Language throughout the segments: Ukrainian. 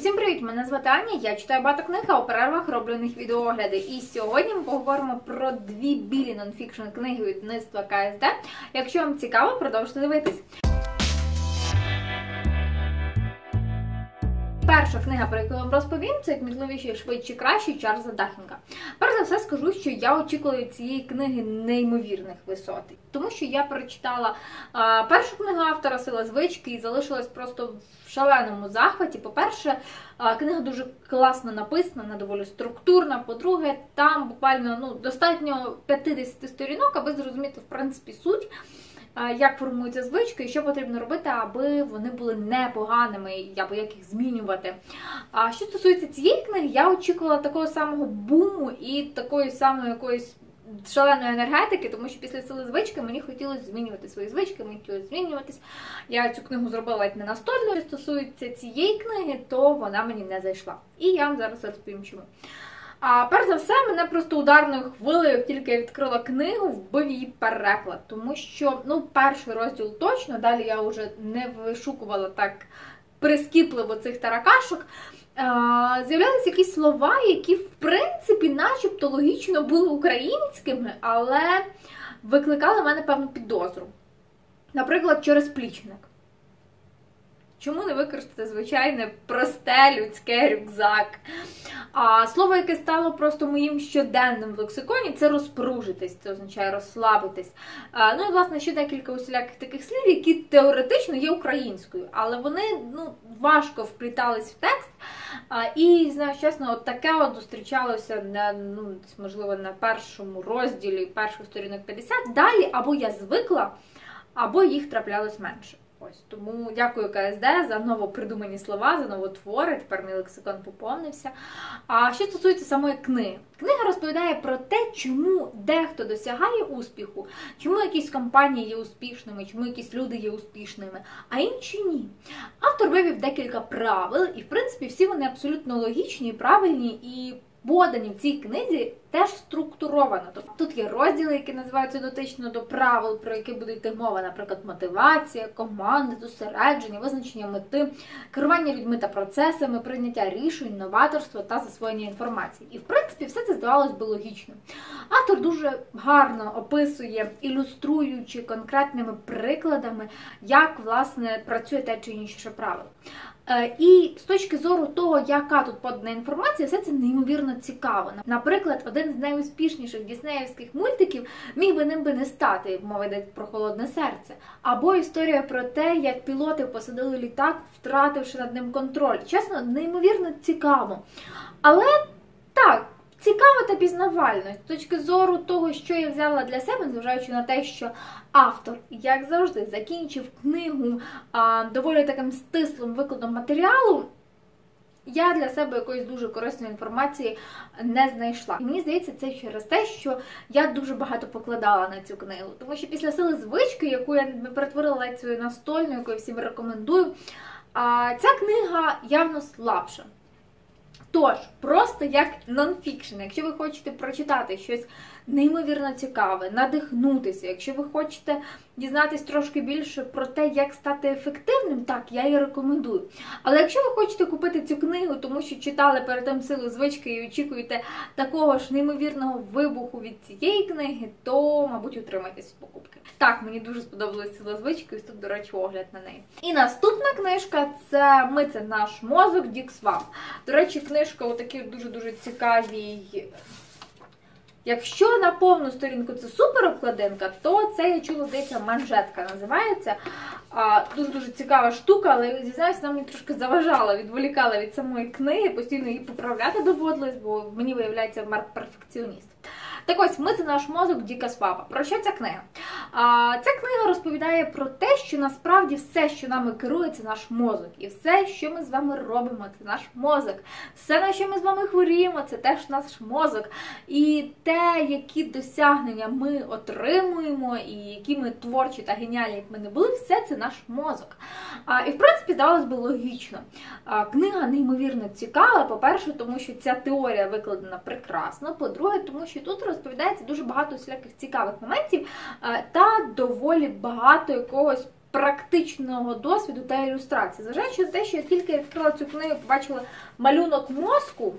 Усім привіт! Мене звати Аня, я читаю багато книг, а у перервах роблю них відеоогляди. І сьогодні ми поговоримо про дві білі нонфікшн книги від видавництва КСД. Якщо вам цікаво, продовжуйте дивитись. Перша книга, про яку я вам розповім, це «Кмітливіші, швидші, кращі» Чарльза Дахінга. Перш за все скажу, що я очікувала від цієї книги неймовірних висот. Тому що я перечитала першу книгу автора «Сила звички» і залишилась просто в шаленому захваті. По-перше, книга дуже класно написана, вона доволі структурна. По-друге, там буквально достатньо 50 сторінок, аби зрозуміти, в принципі, суть. Як формуються звички і що потрібно робити, аби вони були непоганими, або як їх змінювати. А що стосується цієї книги, я очікувала такого самого буму і такої самої якоїсь шаленої енергетики, тому що після «Сили звички» мені хотілося змінювати свої звички, мені хотілося змінюватись. Я цю книгу зробила ледь не настольно. Що стосується цієї книги, то вона мені не зайшла. І я вам зараз розповім чому. А перш за все, мене просто ударною хвилею, як тільки я відкрила книгу, вбив її переклад. Тому що, перший розділ точно, далі я вже не вишукувала так прискіпливо цих таракашок. З'являлися якісь слова, які, в принципі, начебто логічно були українськими, але викликали в мене певну підозру. Наприклад, через плічник. Чому не використати звичайне, просте, людське рюкзак? А слово, яке стало просто моїм щоденним в лексиконі, це розпружитись, це означає розслабитись. І, власне, ще декілька усіляких таких слів, які теоретично є українською, але вони, важко вплітались в текст. І, знаю чесно, от таке зустрічалося, можливо, на першому розділі, перших сторінок 50. Далі або я звикла, або їх траплялось менше. Тому дякую КСД за новопридумані слова, за новотвори, тепер мій лексикон поповнився. А що стосується самої книги. Книга розповідає про те, чому дехто досягає успіху, чому якісь компанії є успішними, чому якісь люди є успішними, а інші ні. Автор вивів декілька правил, і в принципі всі вони абсолютно логічні, правильні і подані в цій книзі теж структуровано. Тут є розділи, які називаються дотично до правил, про які буде йти мова, наприклад, мотивація, команда, зосередження, визначення мети, керування людьми та процесами, прийняття рішень, новаторство та засвоєння інформації. І, в принципі, все це здавалось би логічно. Автор дуже гарно описує, ілюструючи конкретними прикладами, як, власне, працює те чи інше правило. І з точки зору того, яка тут подана інформація, все це неймовірно цікаво. Наприклад, один з найуспішніших діснеївських мультиків міг би ним би не стати, мова йде про «Холодне серце». Або історія про те, як пілоти посадили літак, втративши над ним контроль. Чесно, неймовірно цікаво. Але так, цікаво та пізнавально. З точки зору того, що я взяла для себе, зважаючи на те, що автор, як завжди, закінчив книгу доволі таким стислим викладом матеріалу, я для себе якоїсь дуже корисної інформації не знайшла. І мені здається, це через те, що я дуже багато покладала на цю книгу. Тому що після «Сили звички», яку я перетворила лекцію настольну, яку я всім рекомендую, ця книга явно слабша. Тож, просто як нонфікшн, якщо ви хочете прочитати щось неймовірно цікаве, надихнутися, якщо ви хочете дізнатись трошки більше про те, як стати ефективним, так, я її рекомендую. Але якщо ви хочете купити цю книгу, тому що читали перед тим «Силу звички» і очікуєте такого ж неймовірного вибуху від цієї книги, то, мабуть, утримайтесь від покупки. Так, мені дуже сподобалась «Сила звички», ось тут, до речі, огляд на неї. І наступна книжка – це «Ми – це наш мозок» Дік Сваб. До речі, книжка у такій дуже-дуже цікавій. Якщо на повну сторінку це супер обкладинка, то це, я чула, здається, манжетка називається. Дуже-дуже цікава штука, але, зізнаюся, вона мені трошки заважала, відволікала від самої книги, постійно її поправляти доводилось, бо мені виявляється перфекціоніст. Так ось, «Ми – це наш мозок» Діка Сваба. Про що ця книга? Ця книга розповідає про те, що насправді все, що нами керує, це наш мозок. І все, що ми з вами робимо, це наш мозок. Все, на що ми з вами хворіємо, це теж наш мозок. І те, які досягнення ми отримуємо, і які ми творчі та геніальні, як ми не були, все це наш мозок. І, в принципі, здавалось би, логічно. Книга неймовірно цікава, по-перше, тому що ця теорія викладена прекрасно, по-друге, тому що тут розповідається дуже багато всіляких цікавих моментів та доволі багато якогось практичного досвіду та ілюстрації. Зважаючи на те, що я тільки відкрила цю книгу, побачила малюнок мозку,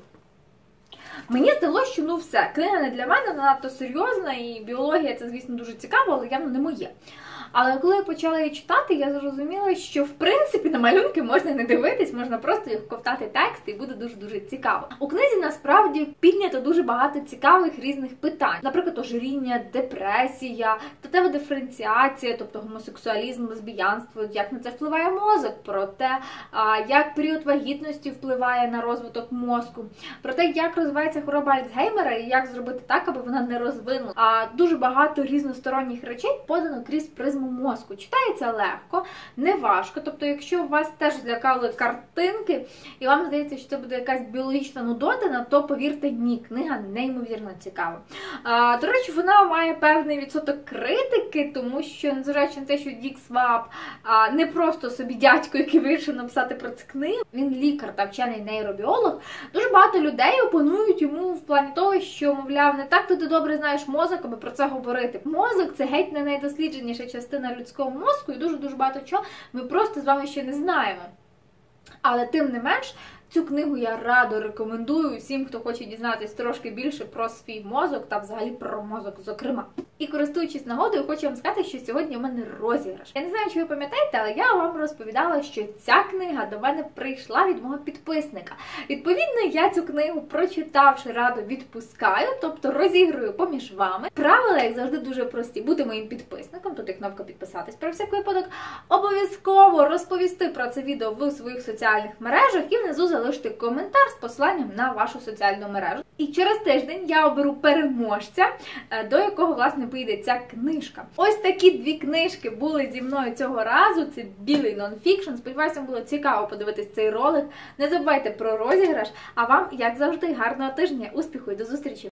мені здалося, що ну все, книга не для мене, вона надто серйозна, і біологія це, звісно, дуже цікаво, але явно не моє. Але коли я почала її читати, я зрозуміла, що в принципі на малюнки можна не дивитись, можна просто їх ковтати текст і буде дуже-дуже цікаво. У книзі насправді піднято дуже багато цікавих різних питань. Наприклад, ожиріння, депресія, статева диференціація, тобто гомосексуалізм, лесбіянство, як на це впливає мозок, про те, як період вагітності впливає на розвиток мозку, про те, як розвивається хвороба Альцгеймера і як зробити так, аби вона не розвинула. Дуже багато різносторонніх речей подано крізь призму мозку. Читається легко, не важко. Тобто, якщо вас теж злякали картинки, і вам здається, що це буде якась біологічна нудотина, то повірте, ні, книга неймовірно цікава. До речі, вона має певний відсоток критики, тому що, незважаючи на те, що Дік Сваб не просто собі дядько, який вирішив написати про цю книгу, він лікар та вчений нейробіолог, дуже багато людей опонують йому в плані того, що, мовляв, не так ти добре знаєш мозок, аби про це говорити. Мозок – це геть не найдослідженіша частина людського мозку, і дуже-дуже багато чого ми просто з вами ще не знаємо. Але тим не менш, цю книгу я радо рекомендую всім, хто хоче дізнатися трошки більше про свій мозок та взагалі про мозок, зокрема. І користуючись нагодою, хочу вам сказати, що сьогодні у мене розіграш. Я не знаю, чи ви пам'ятаєте, але я вам розповідала, що ця книга до мене прийшла від мого підписника. Відповідно, я цю книгу, прочитавши, радо відпускаю, тобто розіграю поміж вами. Правила, як завжди, дуже прості. Бути моїм підписником, тут є кнопка підписатись про всяк випадок, обов'язково розповісти про це відео в своїх соціальних мережах і внизу залишити коментар з посиланням на вашу соціальну мережу. І через тиждень я оберу переможця, до якого, власне, поїде ця книжка. Ось такі дві книжки були зі мною цього разу. Це білий нонфікшн. Сподіваюся, вам було цікаво подивитись цей ролик. Не забувайте про розіграш. А вам, як завжди, гарного тижня, успіху і до зустрічі!